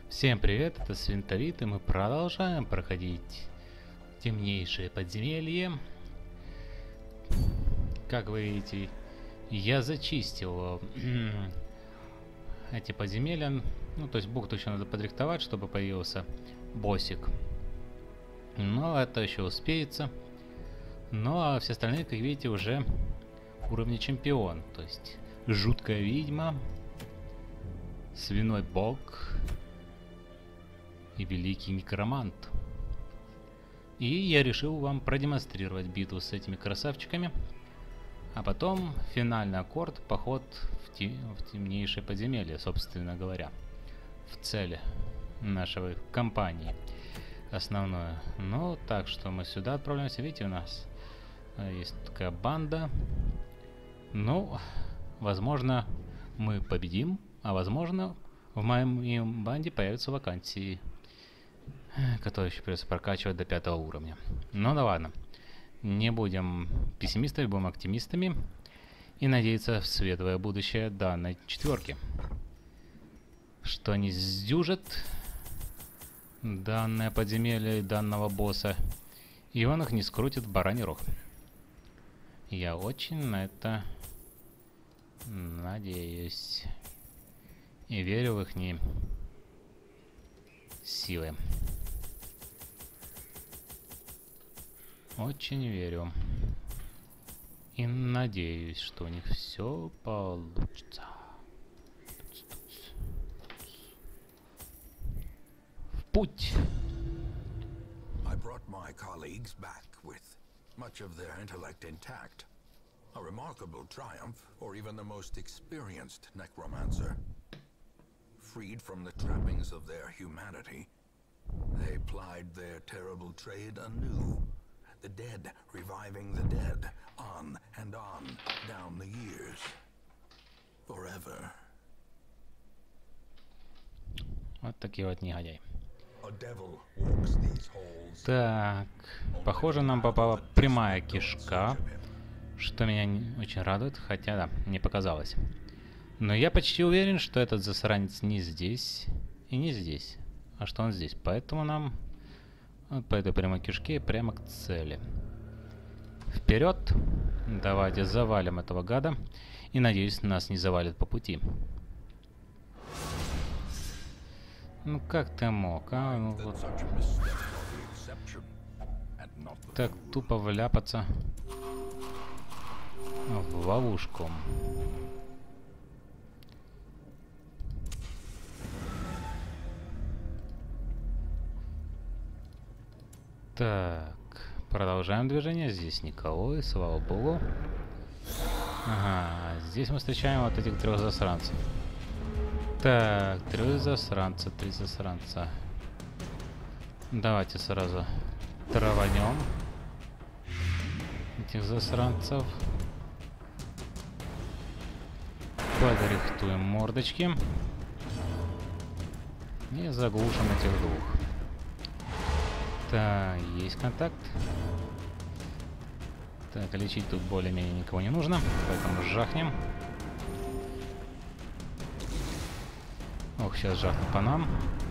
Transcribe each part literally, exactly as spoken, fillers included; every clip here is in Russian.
Всем привет, это Свинтовит, и мы продолжаем проходить темнейшие подземелья. Как вы видите, я зачистил эти подземелья. Ну, то есть бухту еще надо подрихтовать, чтобы появился боссик. Но это еще успеется. Ну, а все остальные, как видите, уже уровня чемпион. То есть жуткая ведьма, свиной бог и великий некромант. И я решил вам продемонстрировать битву с этими красавчиками. А потом финальный аккорд, поход в, те, в темнейшее подземелье, собственно говоря. В цели нашей компании основное. Ну, так что мы сюда отправляемся. Видите, у нас есть такая банда. Ну, возможно, мы победим, а возможно, в моей банде появятся вакансии, которые еще придется прокачивать до пятого уровня. Ну да ладно. Не будем пессимистами, будем оптимистами. И надеяться в светлое будущее данной четверки. Что они сдюжат данное подземелье и данного босса. И он их не скрутит в бараний рог. Я очень на это надеюсь. И верю в их не силы. Очень верю. И надеюсь, что у них все получится. В путь! I brought my colleagues back with much of their intellect intact. A remarkable triumph for even the most experienced necromancer. Freed from the trappings of their humanity, they plied their terrible trade anew. The dead reviving the dead, on and on, down the years. Forever. Вот такие вот негодяи. A devil walks these halls. Так, похоже, нам попала прямая кишка, что меня не очень радует, хотя да, не показалось. Но я почти уверен, что этот засранец не здесь и не здесь, а что он здесь. Поэтому нам вот по этой прямой кишке прямо к цели. Вперед! Давайте завалим этого гада. И надеюсь, нас не завалит по пути. Ну как ты мог, а? Ну, вот. Так тупо вляпаться в ловушку. Так, продолжаем движение. Здесь никого, и слава богу. Ага, здесь мы встречаем вот этих трех засранцев. Так, три засранца, три засранца. Давайте сразу траванем этих засранцев. Подрихтуем мордочки. И заглушим этих двух. Так, есть контакт. Так, лечить тут более-менее никого не нужно, поэтому жахнем. Ох, сейчас жахну по нам.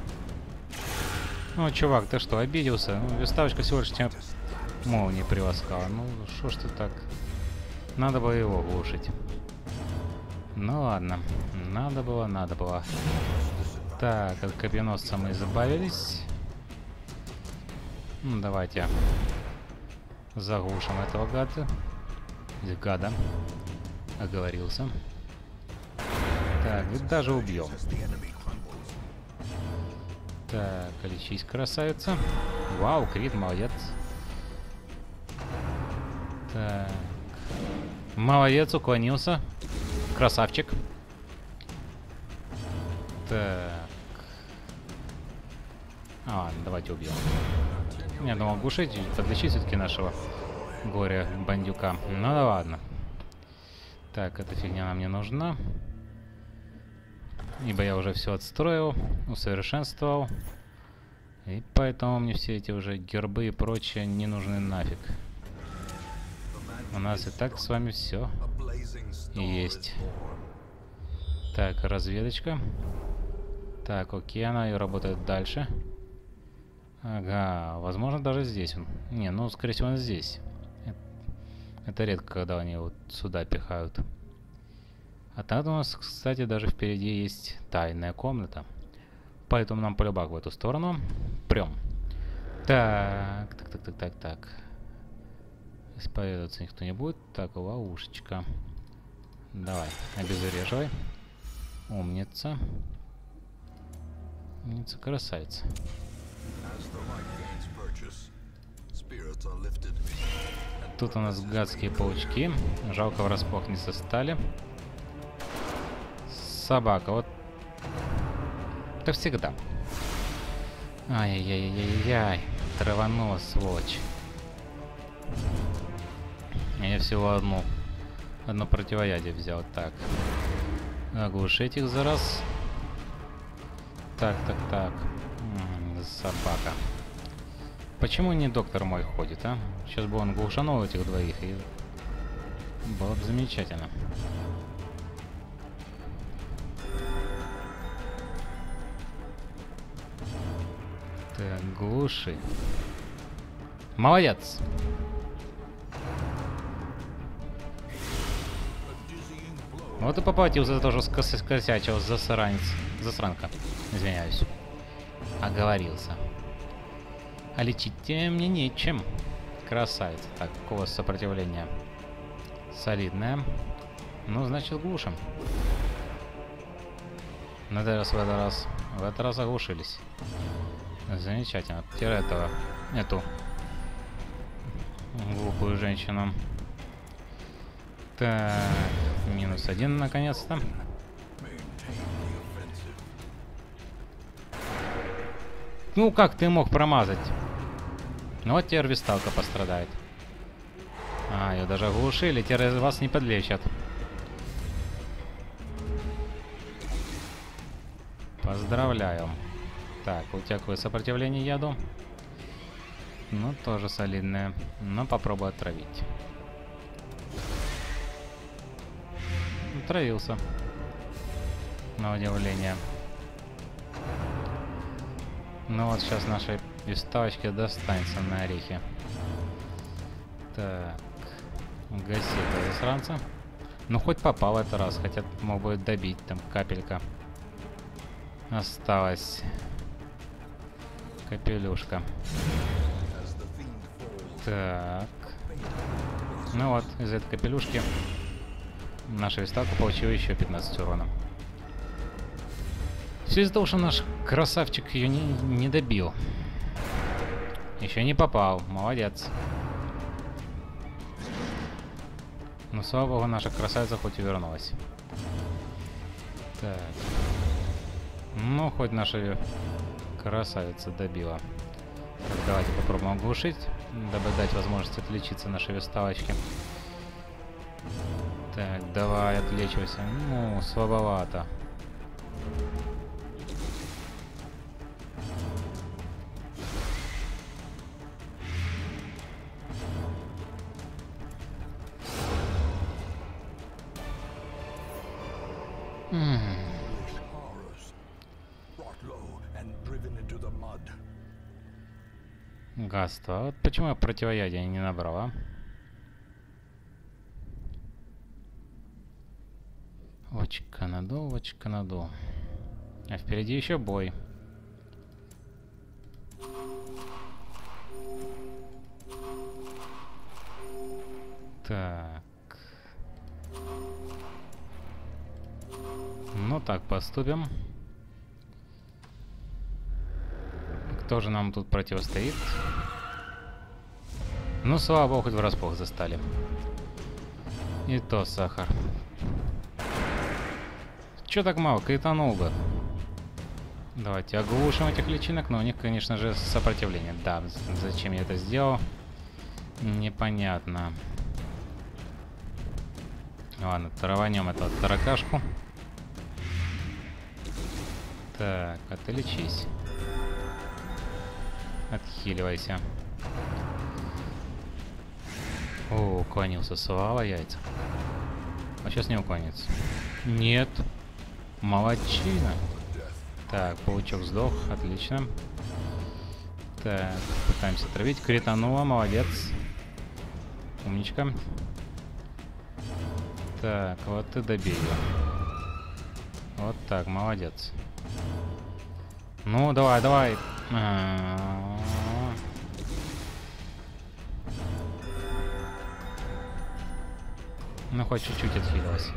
Ну, чувак, ты что, обиделся? Ну, вставочка всего лишь тебя молнией приласкала. Ну, что ж ты так? Надо было его глушить. Ну ладно, надо было, надо было. Так, от копьеносца мы избавились. Ну, давайте заглушим этого гада. Гада. Оговорился. Так, и даже убьем. Так, лечись, красавица. Вау, крит, молодец. Так. Молодец, уклонился. Красавчик. Так. А, ладно, давайте убьем. Я думал глушить и подлечить все-таки нашего горя-бандюка. Ну да ладно. Так, эта фигня нам не нужна. Ибо я уже все отстроил, усовершенствовал. И поэтому мне все эти уже гербы и прочее не нужны нафиг. У нас и так с вами все есть. Так, разведочка. Так, окей, она и работает дальше. Ага, возможно, даже здесь он. Не, ну, скорее всего, он здесь. Это, это редко, когда они вот сюда пихают. А там у нас, кстати, даже впереди есть тайная комната. Поэтому нам полюбак в эту сторону. Прям. Так, так, так, так, так, так. Исповедоваться никто не будет. Так, ловушечка. Давай, обезвреживай. Умница. Умница, красавица. Тут у нас гадские паучки. Жалко, врасплох не застали. Собака, вот. Это всегда. Ай-яй-яй-яй-яй. Траванула, сволочь. Я всего одну. Одно противоядие взял. Так. Оглушить их за раз. Так, так, так. М-м, собака. Почему не доктор мой ходит, а? Сейчас бы он глушанул этих двоих, и было бы замечательно. Так, глуши. Молодец. Вот и поплатился за то, что скос скосячил засранец. Засранка. Извиняюсь. Оговорился. А лечить мне нечем. Красавица. Так, какого сопротивления? Солидное. Ну, значит, глушим. На этот раз, в этот раз. В этот раз оглушились. Замечательно. Теперь этого. Эту. Глупую женщину. Так. Минус один, наконец-то. Ну, как ты мог промазать? Ну, вот теперь висталка пострадает. А, ее даже оглушили, теперь вас не подлечат. Поздравляю. Так, у тебя какое сопротивление яду? Ну, тоже солидное. Но попробую отравить. Отравился. На удивление. Ну вот сейчас нашей виставочке достанется на орехи. Так. Гаси этого засранца. Ну хоть попал в этот раз, хотя мог бы добить, там капелька. Осталась. Капелюшка. Так. Ну вот, из этой капелюшки наша виставка получила еще пятнадцать урона. Все из-за того, что наш красавчик ее не, не добил. Еще не попал. Молодец. Ну, слава богу, наша красавица хоть и вернулась. Так. Ну, хоть наша красавица добила. Так, давайте попробуем оглушить, дабы дать возможность отличиться нашей виставочке. Так, давай, отлечивайся. Ну, слабовато. Гадство. Вот почему я противоядие не набрал, а? Очка надул, очка надул. А впереди еще бой. Так. Ну так поступим. Кто же нам тут противостоит? Ну, слава богу, хоть врасплох застали. И то сахар. Чё так мало? Кританул бы. Давайте оглушим этих личинок, но у них, конечно же, сопротивление. Да, зачем я это сделал? Непонятно. Ладно, траванем эту таракашку. Так, отличись. Отхиливайся. О, уклонился. Слава яйца. А сейчас не уклонится. Нет. Молодчина. Так, паучок сдох, отлично. Так, пытаемся травить. Кританула, молодец. Умничка. Так, вот ты добей ее. Вот так, молодец. Ну, давай, давай. А-а-а. Ну, хоть чуть-чуть отхилилась.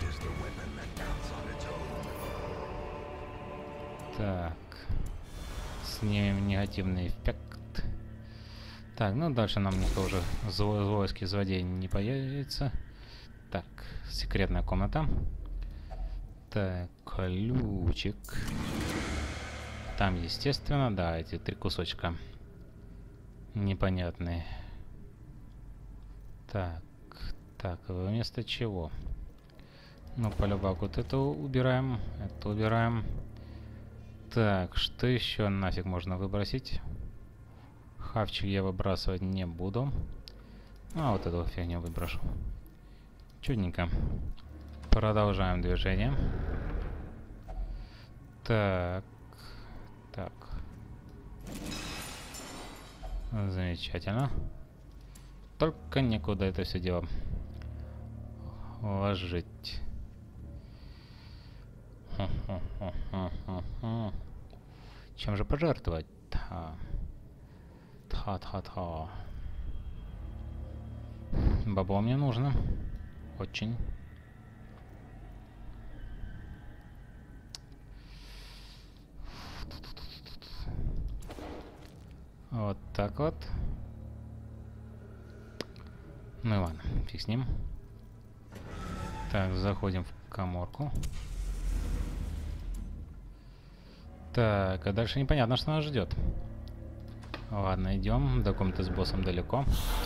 Так. Снимем негативный эффект. Так, ну дальше нам никто уже злойский злодей не появится. Так, секретная комната. Так, ключик. Там, естественно, да, эти три кусочка непонятные. Так, так, вместо чего? Ну, полюбак, вот это убираем, это убираем. Так, что еще нафиг можно выбросить? Хавчик я выбрасывать не буду. А вот эту фигню выброшу. Чудненько. Продолжаем движение. Так. Так. Замечательно. Только некуда это все дело ложить. Чем же пожертвовать? Та-та-та. Бабло мне нужно. Очень. Вот так вот. Ну и ладно, фиг с ним. Так, заходим в каморку. Так, а дальше непонятно, что нас ждет. Ладно, идем. До комнаты с боссом далеко.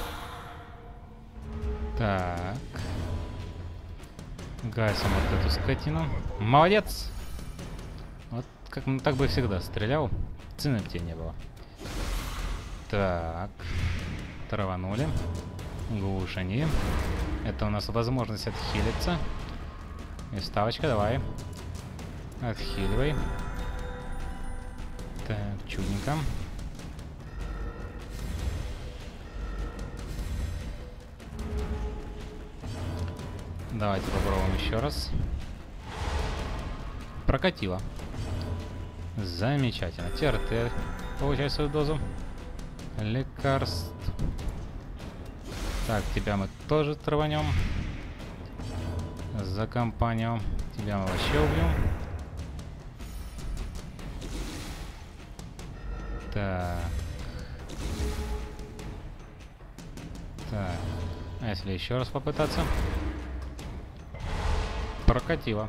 Так. Гасим вот эту скотину. Молодец! Вот как ну, так бы всегда стрелял. Цены в тебе не было. Так. Траванули. Глушани. Это у нас возможность отхилиться. И ставочка, давай. Отхиливай. Так, чудненько. Давайте попробуем еще раз. Прокатило. Замечательно. Теперь ты получай свою дозу лекарств. Так, тебя мы тоже траванем. За компанию. Тебя мы вообще убьем. Так. Так. А если еще раз попытаться? Прокатило.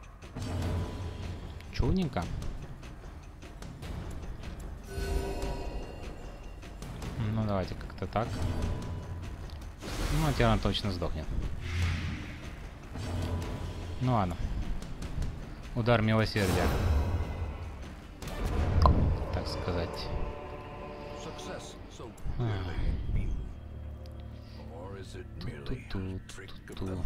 Чудненько. Ну, давайте как-то так. Ну, теперь он точно сдохнет. Ну ладно. Удар милосердия. Так сказать. Ту-ту-ту-ту-ту.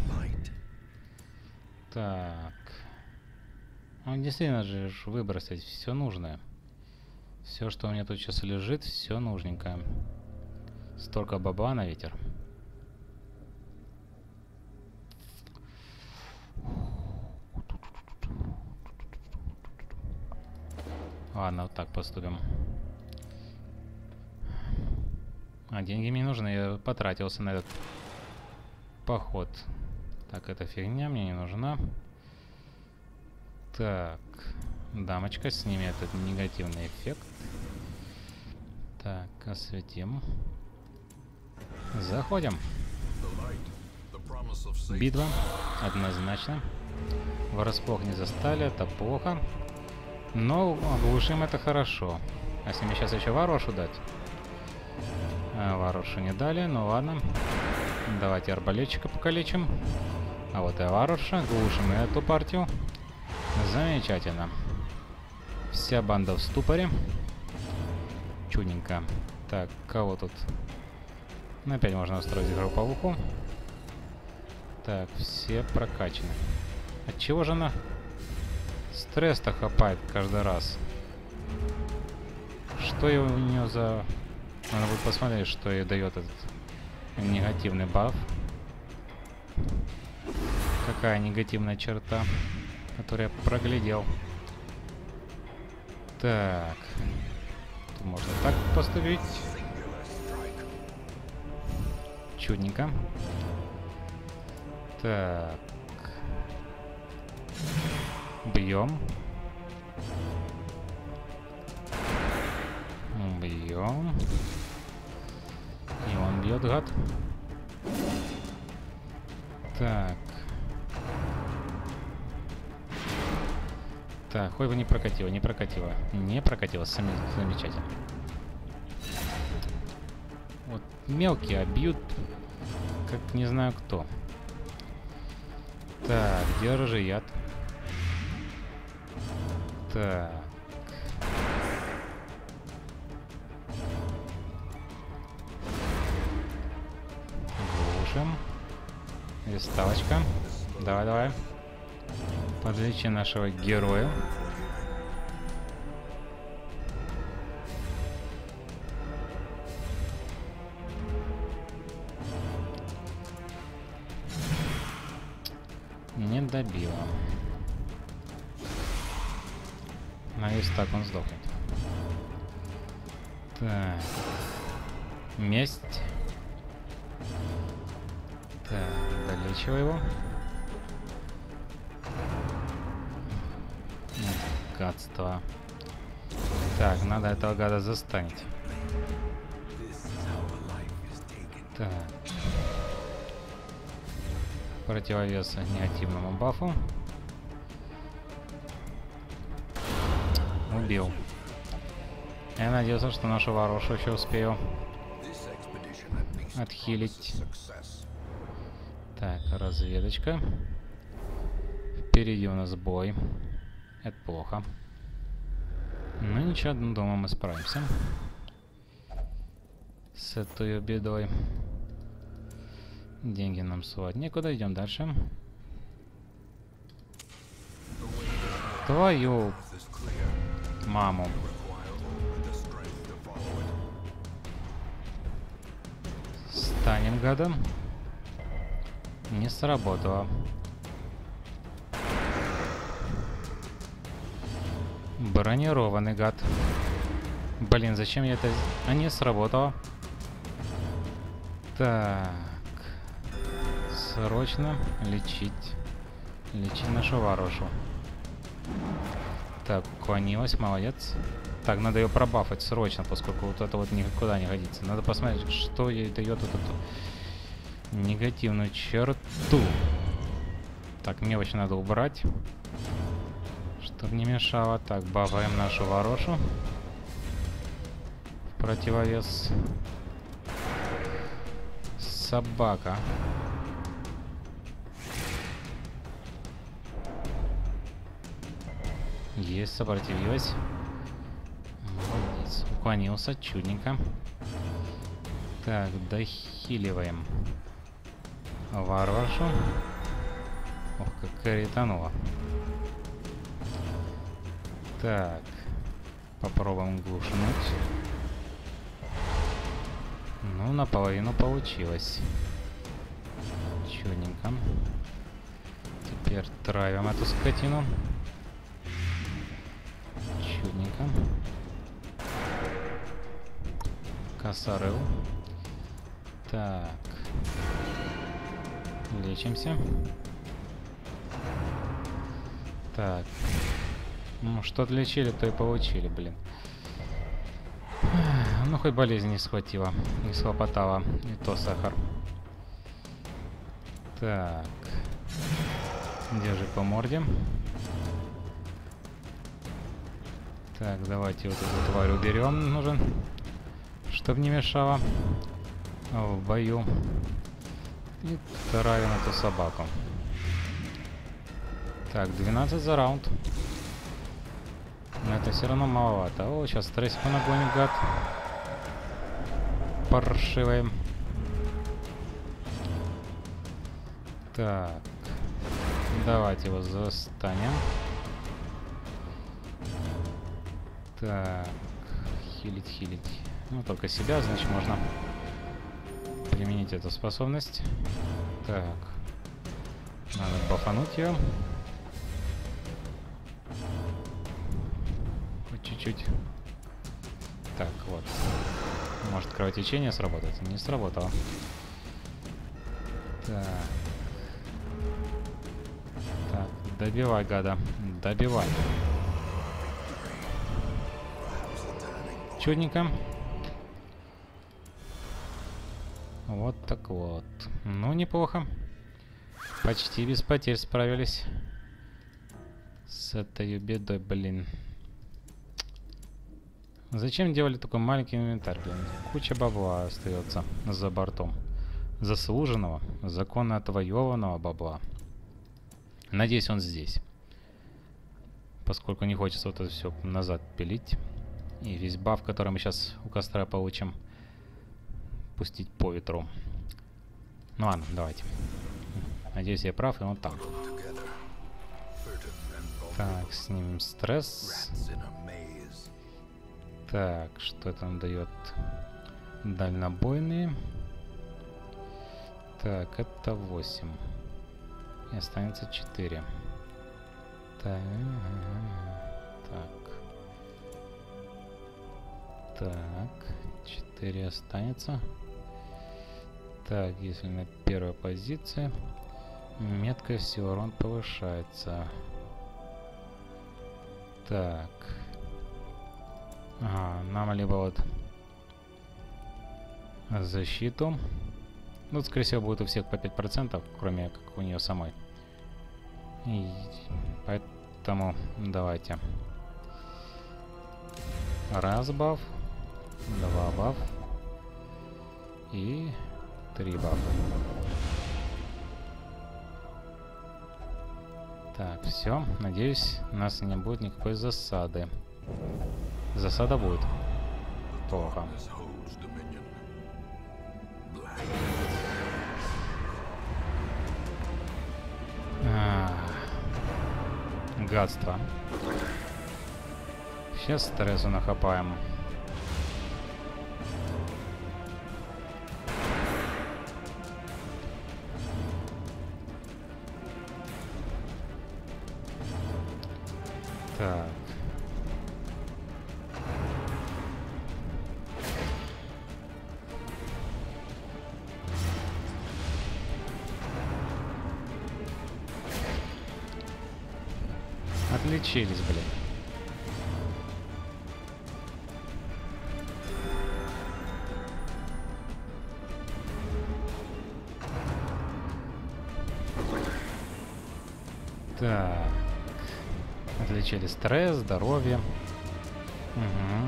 Так. Он действительно же выбросить все нужное. Все, что у меня тут сейчас лежит, все нужненькое. Столько бабла на ветер. Ладно, вот так поступим. А деньги мне нужны, я потратился на этот поход. Так, эта фигня мне не нужна. Так, дамочка, сними этот негативный эффект. Так, осветим. Заходим. Битва, однозначно. Врасплох не застали, это плохо. Но оглушим это хорошо. А если мне сейчас еще варваршу дать? А, варваршу не дали, ну ладно. Давайте арбалетчика покалечим. А вот и варварша, глушим эту партию. Замечательно. Вся банда в ступоре. Чудненько. Так, кого тут? Ну, опять можно устроить групповуху. Так, все прокачаны. Отчего же она стресс-то хапает каждый раз? что и у нее за... Надо будет посмотреть, что ей дает этот негативный баф. Какая негативная черта, которую я проглядел. Так. Тут можно так поступить. Чудненько. Так. Бьем. Бьем. И он бьет, гад. Так. Так, хоть бы не прокатило, не прокатило. Не прокатило, сами замечательно. Вот мелкие, а бьют, как не знаю кто. Так, держи яд. Так. Глушим. Виставочка. Давай, давай. Подлечи нашего героя. Не добила. Надеюсь, так он сдохнет. Так. Месть. Так, долечивай его. Гадство. Так, надо этого гада застанить. Так. Противовес негативному бафу. Убил. Я надеялся, что нашу Варошу еще успею отхилить. Так, разведочка. Впереди у нас бой. Это плохо. Ну ничего, думаю, мы справимся с этой бедой. Деньги нам сводят. Некуда, идем дальше. Твою маму. Станем гадом. Не сработало. Бронированный гад. Блин, зачем я это... А не сработало. Так. Срочно лечить. Лечить нашу Варошу. Так, уклонилась, молодец. Так, надо ее пробафать срочно, поскольку вот это вот никуда не годится. Надо посмотреть, что ей дает вот эту негативную черту. Так, мелочь надо убрать, чтобы не мешало. Так, бафаем нашу Варошу. Противовес. Собака. Есть, сопротивилась. Молодец. Уклонился, чудненько. Так, дохиливаем Варваршу. Ох, как коританула. Так, попробуем глушнуть. Ну, наполовину получилось. Чудненько. Теперь травим эту скотину. Чудненько. Косарыл. Так. Лечимся. Так. Ну, что отлечили, то и получили, блин. Ну, хоть болезнь не схватила, не схлопотала. И то сахар. Так. Держи по морде. Так, давайте вот эту тварь уберем, нужен, чтобы не мешало в бою. И травим эту собаку. Так, двенадцать за раунд. Но это все равно маловато. О, сейчас стрессику нагонит, гад. Паршивый. Так. Давайте его застанем. Так. хилить, хилить. Ну, только себя, значит, можно применить эту способность. Так. Надо бафануть ее. Хоть чуть-чуть. Так, вот. Может, кровотечение сработает? Не сработало. Так. Так, добивай, гада. Добивай. Чудненько. Вот так вот. Ну, неплохо. Почти без потерь справились. С этой бедой, блин. Зачем делали такой маленький инвентарь, блин? Куча бабла остается за бортом. Заслуженного, законно отвоеванного бабла. Надеюсь, он здесь. Поскольку не хочется вот это все назад пилить. И весь баф, который мы сейчас у костра получим, пустить по ветру. Ну ладно, давайте. Надеюсь, я прав, и он там. Так, снимем стресс. Так, что это нам дает? Дальнобойные. Так, это восемь. И останется четыре. Так. Так. Так. четыре останется. Так, если на первой позиции, меткость и урон повышается. Так. Ага, нам либо вот защиту. Ну, скорее всего, будет у всех по пять процентов, кроме как у нее самой. И поэтому давайте. Раз баф, два баф и три бафа. Так, все. Надеюсь, у нас не будет никакой засады. Засада будет. Плохо. А, гадство. Сейчас стрессу нахапаем. Так. Отличились, блин. Так. Отличили стресс, здоровье. Угу.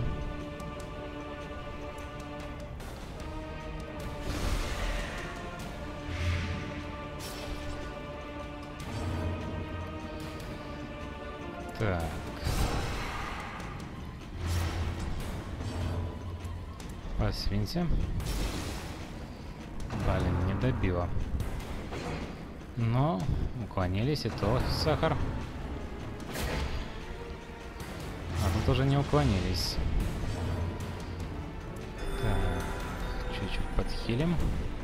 Так. Посвинься. Блин, не добила. Но уклонились, и то сахар. А тут уже не уклонились. Так, чуть-чуть подхилим.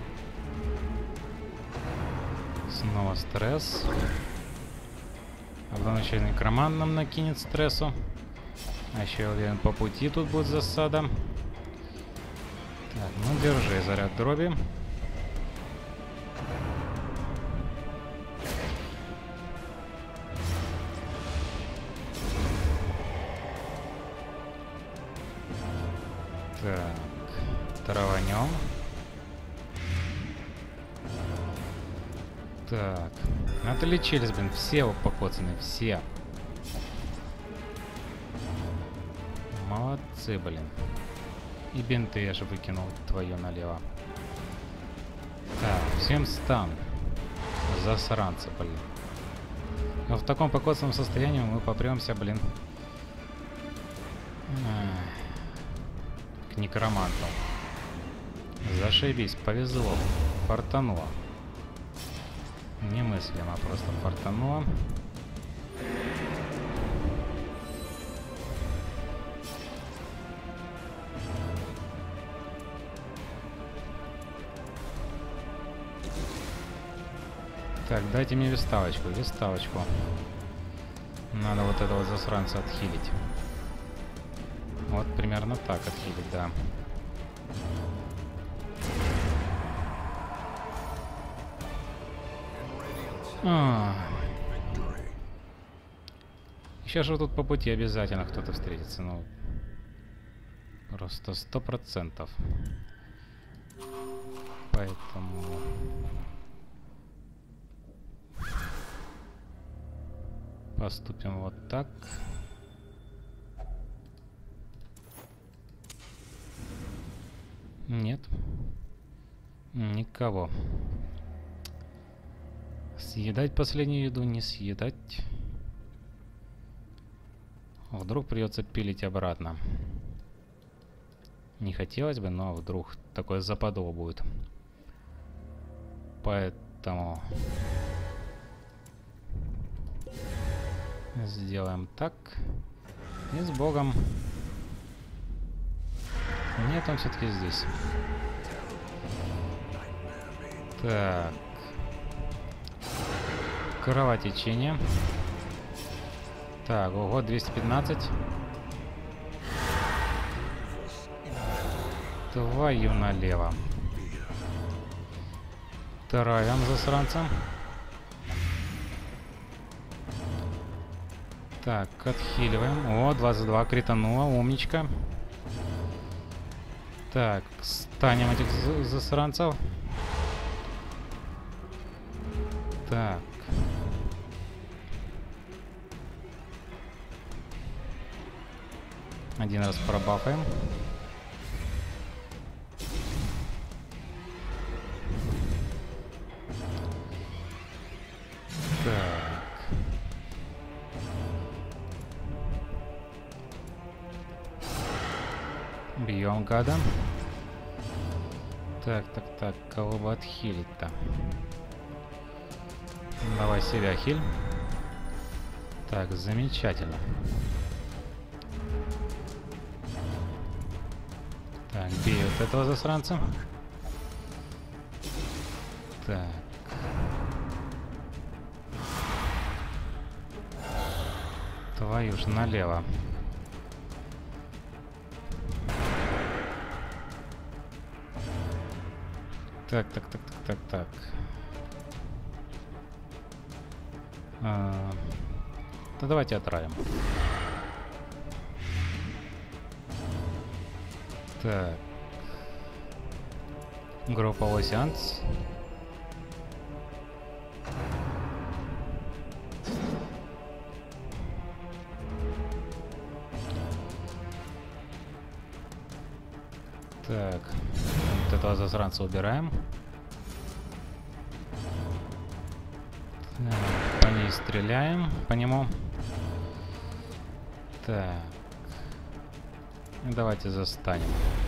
Снова стресс. А потом еще некроман нам накинет стрессу. А еще, я уверен, по пути тут будет засада. Так, ну держи заряд дроби. Так, траванем. Так, отличились, блин, все покоцаны, все. Молодцы, блин. И бинты я же выкинул твою налево. Так, всем стан. Засранцы, блин. Но в таком покоцанном состоянии мы попремся, блин, к некроманту. Зашибись, повезло. Фартануло. Немыслимо, просто фартануло. Так, дайте мне виставочку, виставочку. Надо вот этого засранца отхилить. Вот примерно так отхилить, да. А. Сейчас же тут по пути обязательно кто-то встретится, ну просто сто процентов. Поэтому поступим вот так. Нет. Никого. Съедать последнюю еду, не съедать. Вдруг придется пилить обратно. Не хотелось бы, но вдруг такое западло будет. Поэтому сделаем так. И с Богом. Нет, он все-таки здесь. Так. Кровотечение. Так, ого, двести пятнадцать. Твою налево. Травим засранца. Так, отхиливаем. О, двадцать два критануло, умничка. Так, станем этих засранцев. Так. Один раз пробафаем. Так. Бьем гада. Так, так, так, кого бы отхилить-то? Давай себя хиль. Так, замечательно. Так, бей вот этого засранца. Так. Твою ж налево. Так, так, так, так, так, так. А, да давайте отравим. Так. Групповой сеанс. Так. Вот этого засранца убираем. Так, по ней стреляем. По нему. Так. Давайте застанем.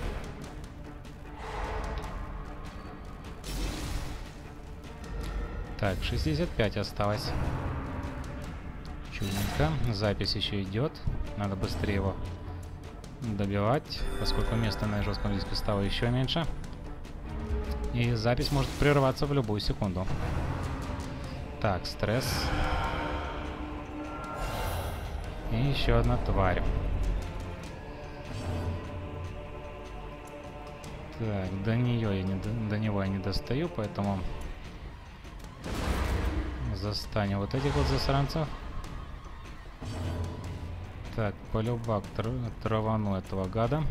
Так, шестьдесят пять осталось. Чудненько. Запись еще идет. Надо быстрее его добивать, поскольку места на жестком диске стало еще меньше. И запись может прерваться в любую секунду. Так, стресс. И еще одна тварь. Так, до нее я не до, до него я не достаю, поэтому застанем вот этих вот засранцев. Так, полюбак тр травану этого гада.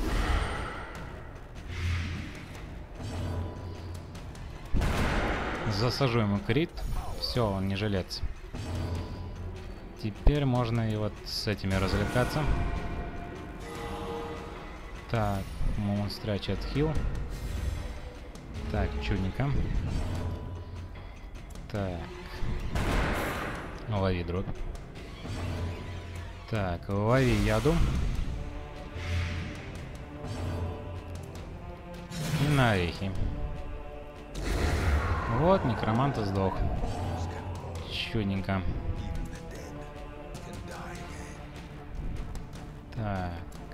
Засажу ему крит. Все, он не жилец. Теперь можно и вот с этими развлекаться. Так, монстрачий отхил. Так, чудненько. Так. Лови дробь. Так, лови яду. И на орехи. Вот, некромант сдох. Чудненько. Так.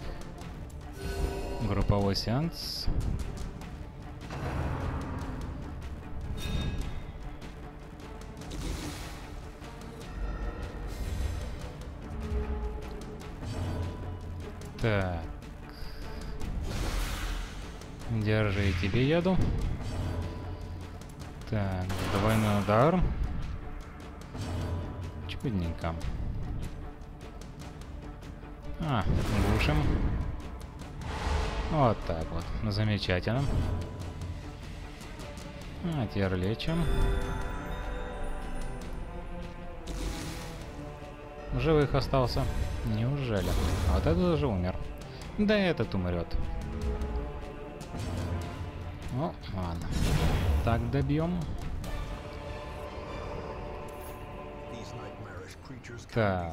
Групповой сеанс. Так. Держи, и тебе еду. Так, двойной удар. Чудненько. А, глушим. Вот так вот. Замечательно. А, теперь лечим. Живых остался. Неужели? А вот этот уже умер. Да этот умрет. Ну, ладно. Так добьем. Так.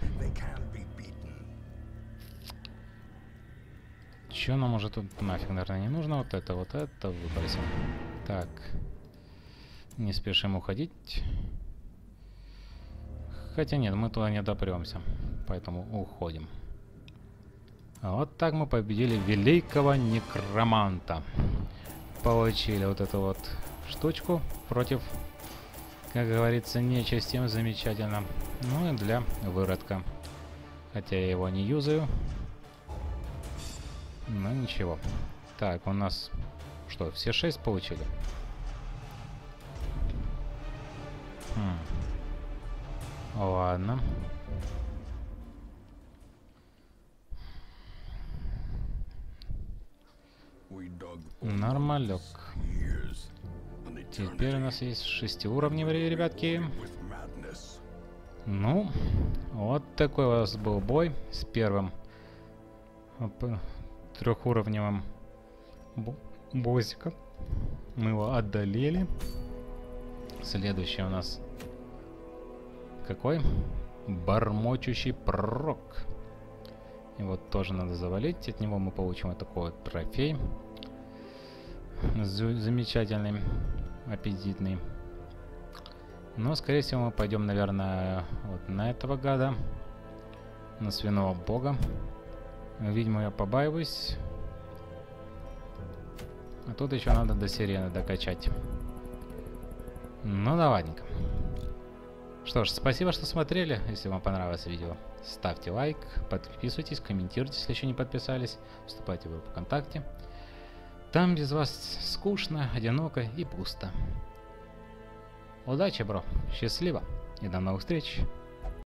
Че нам уже тут нафиг, наверное, не нужно? Вот это, вот это выбросим. Так. Не спешим уходить. Хотя нет, мы туда не допремся. Поэтому уходим. Вот так мы победили великого некроманта. Получили вот эту вот штучку против, как говорится, нечисти. Замечательно. Ну и для выродка. Хотя я его не юзаю. Но ничего. Так, у нас что, все шесть получили? Хм. Ладно. Нормалек. Теперь у нас есть шестиуровневые, ребятки. Ну, вот такой у вас был бой с первым трехуровневым боссиком. Мы его одолели. Следующий у нас какой? Бормочущий пророк. Его тоже надо завалить. От него мы получим вот такой вот трофей. Замечательный, аппетитный. Но, скорее всего, мы пойдем, наверное, вот на этого гада. На свиного бога. Видимо, я побаиваюсь. А тут еще надо до сирены докачать. Ну, давайте-ка. Что ж, спасибо, что смотрели. Если вам понравилось видео, ставьте лайк, подписывайтесь, комментируйте, если еще не подписались. Вступайте в группу ВКонтакте. Там без вас скучно, одиноко и пусто. Удачи, бро. Счастливо. И до новых встреч.